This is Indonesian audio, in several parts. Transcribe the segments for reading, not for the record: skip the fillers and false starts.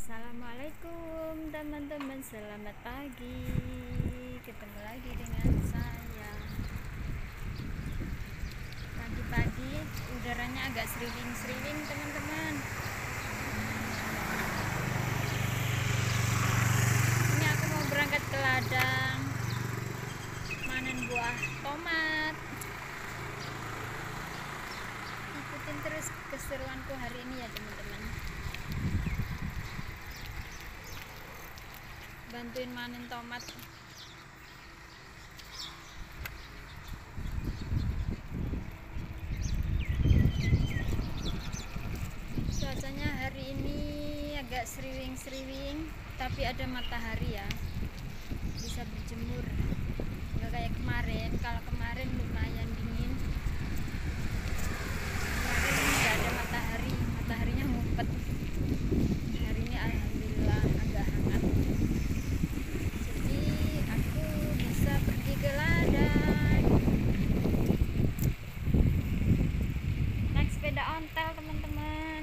Assalamualaikum teman-teman, selamat pagi. Ketemu lagi dengan saya. Pagi-pagi udaranya agak sriwing-sriwing teman-teman. Ini aku mau berangkat ke ladang manen buah tomat. Ikutin terus keseruanku hari ini ya teman-teman. Bantuin manen tomat. Cuacanya hari ini agak sriwing-sriwing, tapi ada matahari ya, bisa berjemur, nggak kayak kemarin. Kalau kemarin lumayan dingin, kemarin nggak ada matahari, mataharinya ngumpet. Hari ini alhamdulillah agak hangat, jadi aku bisa pergi ke ladang naik sepeda ontel teman-teman.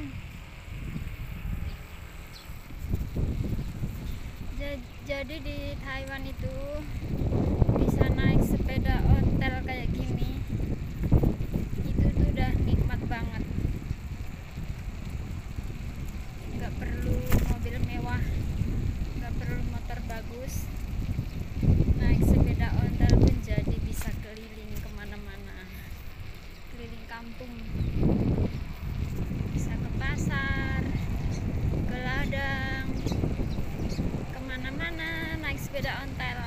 Jadi di Taiwan itu bisa naik sepeda ontel kayak gini, itu tuh udah nikmat banget. Nggak perlu mobil mewah, nggak perlu motor bagus. Naik sepeda ontel pun jadi bisa keliling kemana-mana, keliling kampung, bisa ke pasar, ke ladang, kemana-mana naik sepeda ontel.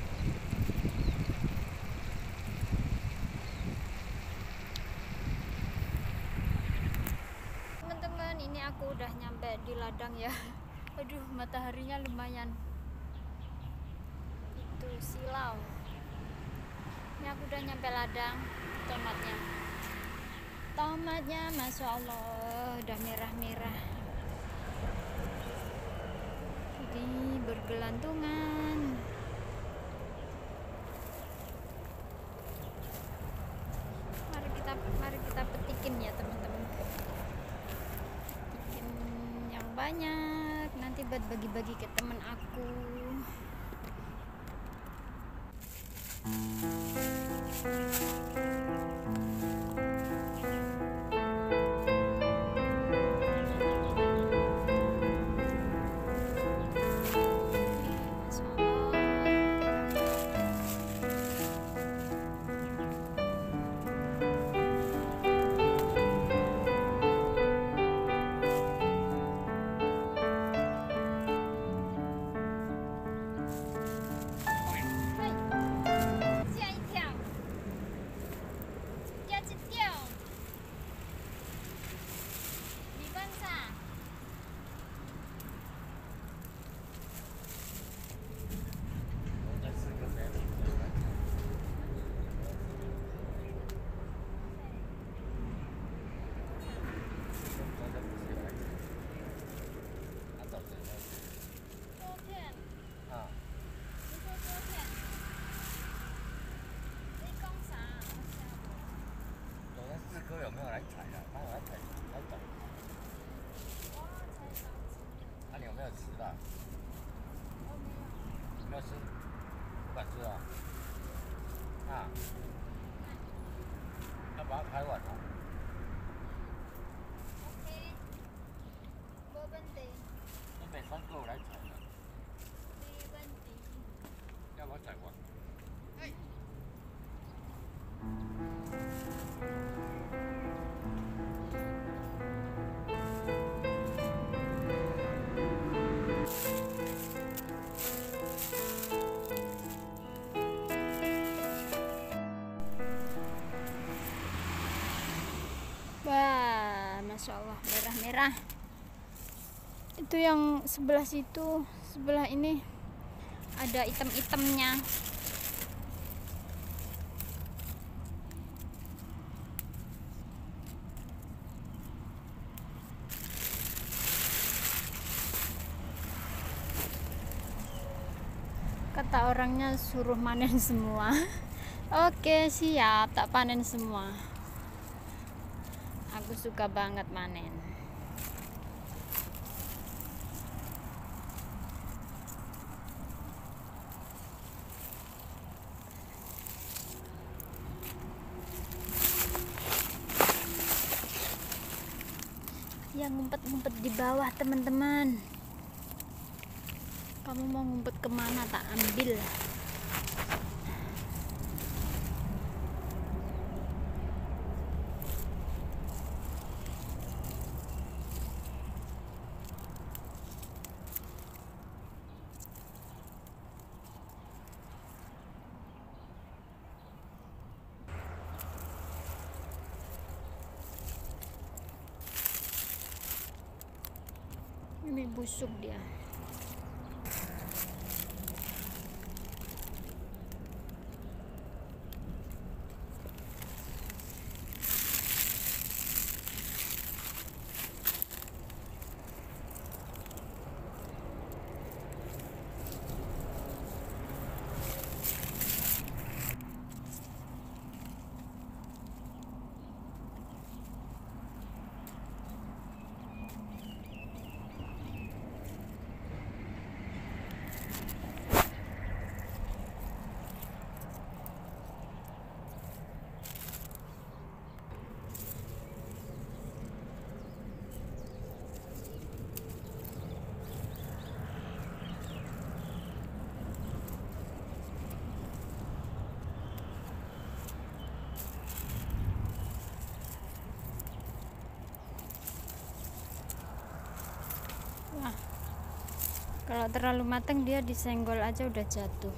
Teman-teman, ini aku udah nyampe di ladang ya. Aduh, mataharinya lumayan itu silau. Ini aku udah nyampe ladang. Tomatnya masya Allah udah merah-merah, ini bergelantungan. Mari kita petikin ya teman-teman, petikin yang banyak nanti buat bagi-bagi ke temen aku. 哥有没有来采啊？他有来采，来找。啊，你有没有吃的？没有吃，不敢吃啊。啊，要把它拍完啊。那北山哥有来采的，要把它采完。 Wah, masya Allah merah-merah. Itu yang sebelah situ, sebelah ini ada item-itemnya. Kata orangnya suruh manen semua. Oke, siap, tak panen semua. Aku suka banget manen. Ada ngumpet-ngumpet di bawah, teman-teman. Kamu mau ngumpet kemana? Tak ambil. Ini busuk dia. Wah, kalau terlalu matang dia disenggol aja udah jatuh.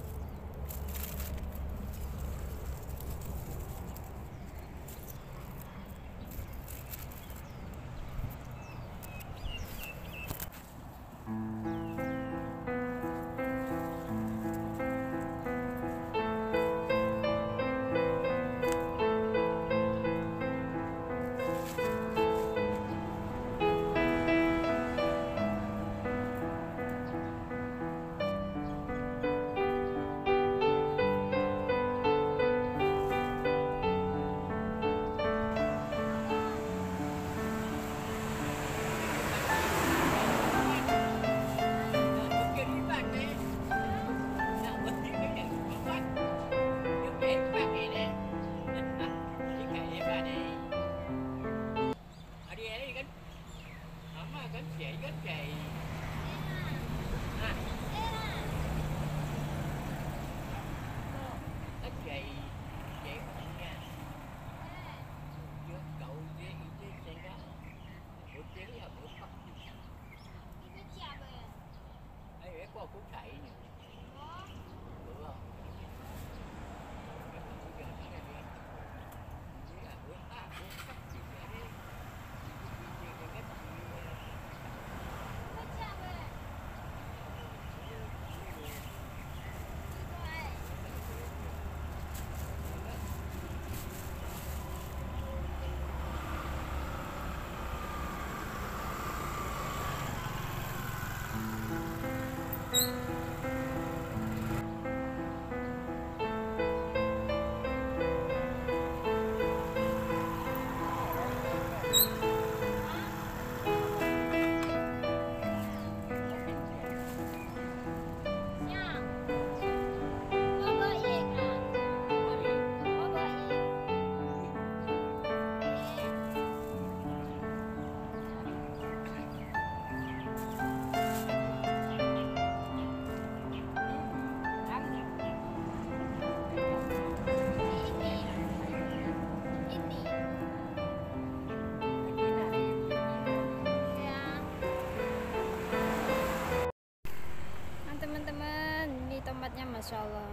Tomatnya Masya Allah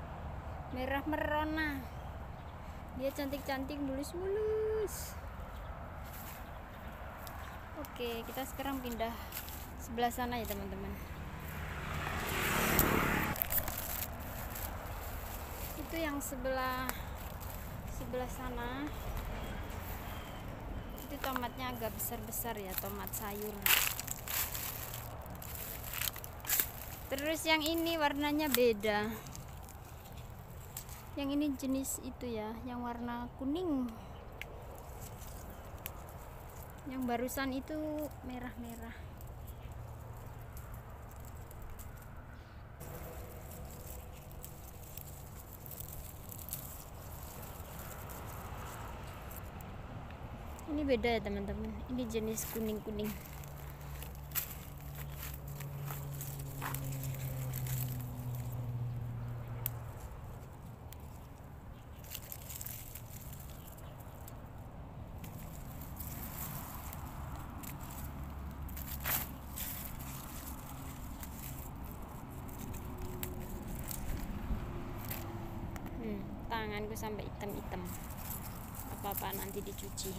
merah merona, dia cantik-cantik, mulus-mulus. Oke, kita sekarang pindah sebelah sana ya teman-teman. Itu yang sebelah sana itu tomatnya agak besar-besar ya, tomat sayur. Terus yang ini warnanya beda. Yang ini jenis itu ya, yang warna kuning. Yang barusan itu merah-merah. Ini beda ya teman-teman, ini jenis kuning-kuning. Tanganku sampai hitam-hitam. Apa-apa nanti dicuci.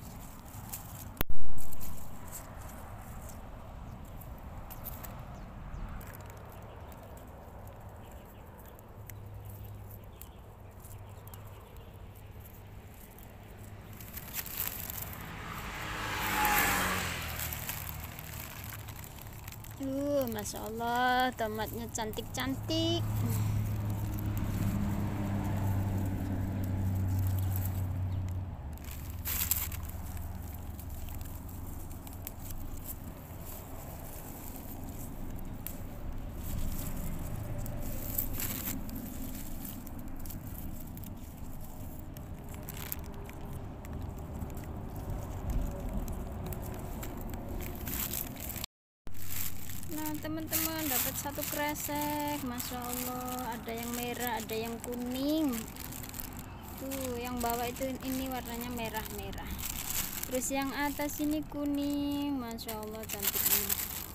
Masya Allah, tomatnya cantik-cantik. Nah teman-teman, dapat satu kresek, Masya Allah. Ada yang merah, ada yang kuning. Tuh yang bawah itu ini warnanya merah-merah, terus yang atas ini kuning. Masya Allah, cantiknya.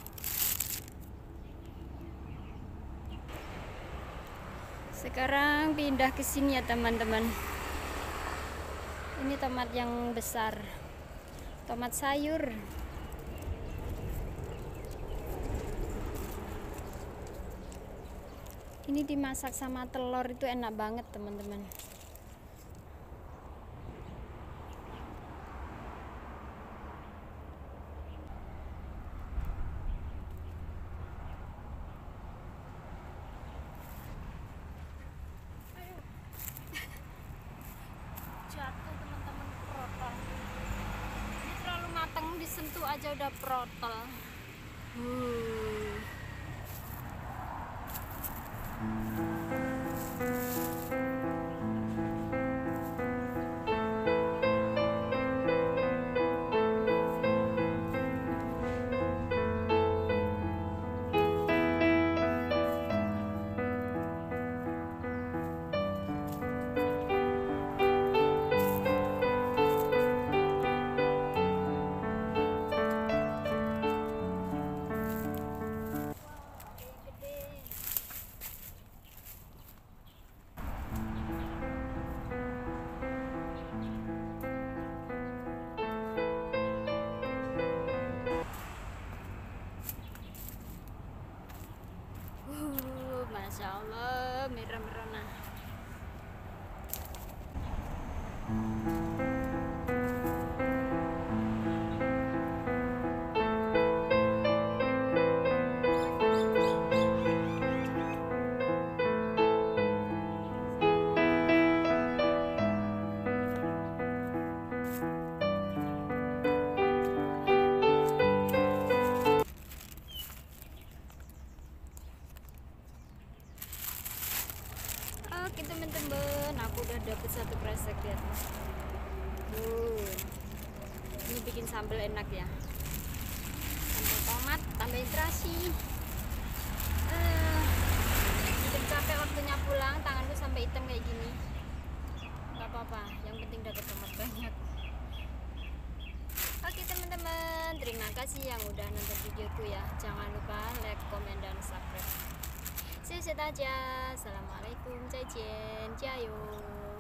Sekarang pindah ke sini ya teman-teman. Ini tomat yang besar, tomat sayur. Ini dimasak sama telur itu enak banget teman-teman. Jatuh teman-teman, protol. Ini terlalu matang, disentuh aja udah protol. Masya Allah, merah-merah. Oke teman-teman, aku udah dapet satu kresek ya. Ini bikin sambal enak ya. Sambal tomat, tambahin terasi. Udah capek waktunya pulang, tanganku sampai hitam kayak gini. Gak apa-apa, yang penting dapat tomat banyak. Oke teman-teman, terima kasih yang udah nonton videoku ya. Jangan lupa like, komen, dan subscribe. 谢谢大家， Assalamualaikum， 再见，加油。